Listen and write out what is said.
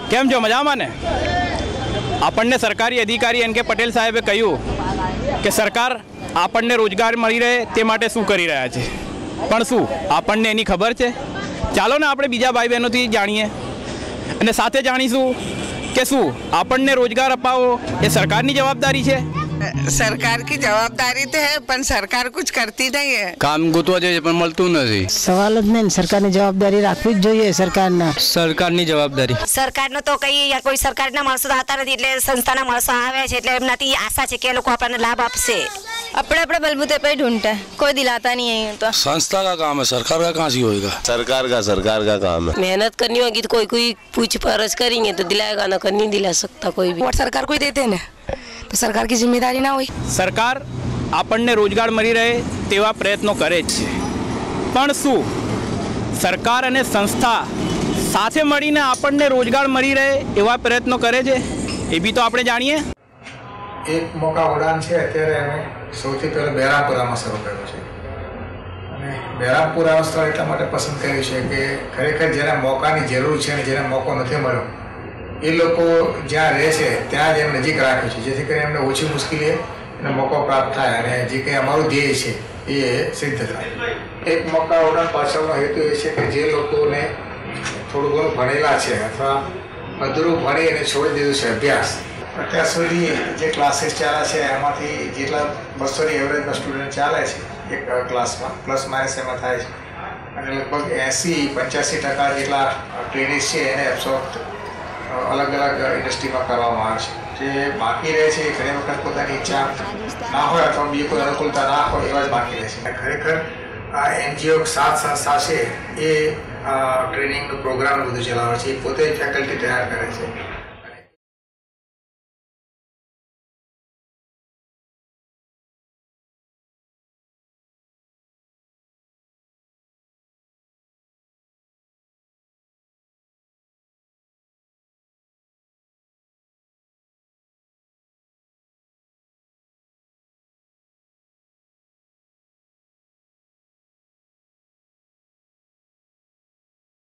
કેમ છો? મજામાં ને? આપણને સરકારી અધિકારી એન કે પટેલ સાહેબે કહ્યું કે સરકાર આપણને રોજગાર મળી રહે તે માટે શું કરી રહ્યા છે, પણ શું આપણને એની ખબર છે? ચાલો ને આપણે બીજા ભાઈ બહેનોથી જાણીએ અને સાથે જાણીશું કે શું આપણને રોજગાર અપાવો એ સરકારની જવાબદારી છે। सरकार की जवाबदारी तो है पर सरकार कुछ करती नहीं है। काम गोतवा जाए पण मळતું નથી। सवाल જ નહીં, સરકારની જવાબદારી રાખવી જ જોઈએ। સરકારની જવાબદારી સરકારનો તો કઈ યાર કોઈ સરકારના માણસો હતા નથી એટલે સંસ્થાના માણસો આવે છે એટલે એમનાથી આશા છે કે એ લોકો આપણને લાભ આપશે। अपने बलबूते पे ढूंढते हैं, कोई दिलाता नहीं है। तो संस्था का काम है, सरकार का कहाँ से होएगा? सरकार का काम है। मेहनत करनी होगी तो कोई पूछ परछ करेंगे तो दिलाएगा, ना कर नहीं दिला सकता कोई भी। वोट सरकार को ही देते हैं ना, तो सरकार की जिम्मेदारी ना हुई। સરકાર આપણને રોજગાર મળી રહે તેવા પ્રયત્નો કરે છે, પણ શું સરકાર અને સંસ્થા સાથે મળીને આપણને રોજગાર મળી રહે એવા પ્રયત્નો કરે છે? એ બી તો આપણે જાણીએ। એક મોકા ઉડાન છે અત્યારે અમે સૌથી પહેલાં બહેરામપુરામાં શરૂ કર્યું છે અને બહેરામપુરા સ્થળ એટલા માટે પસંદ કર્યું છે કે ખરેખર જેને મોકાની જરૂર છે અને જેને મોકો નથી મળ્યો એ લોકો જ્યાં રહે છે ત્યાં જ એમ નજીક રાખ્યું છે, જેથી કરીને એમને ઓછી મુશ્કેલી એને મોકો પ્રાપ્ત થાય અને જે કંઈ અમારું ધ્યેય છે એ સિદ્ધ થાય। એક મોકા ઉડાન પાછળનો હેતુ એ છે કે જે લોકોને થોડું ઘણું ભણેલા છે અથવા અધૂરું ભણી અને છોડી દીધું છે અભ્યાસ, અત્યાર સુધી જે ક્લાસીસ ચાલે છે એમાંથી જેટલા 200ની એવરેજમાં સ્ટુડન્ટ ચાલે છે એક ક્લાસમાં, પ્લસ માઇનસ એમાં થાય છે અને લગભગ 80-85% જેટલા ટ્રેનિસ છે એને એબ્સોર્બ અલગ અલગ ઇન્ડસ્ટ્રીમાં કરવામાં આવે છે। જે બાકી રહે છે એ ઘણી વખત પોતાની ઈચ્છા ના હોય અથવા બીજી કોઈ અનુકૂળતા ના હોય એવા જ બાકી રહે છે। ખરેખર આ NGO 7 સંસ્થા છે એ ટ્રેનિંગનો પ્રોગ્રામ બધું ચલાવે છે, એ પોતે જ ફેકલ્ટી તૈયાર કરે છે।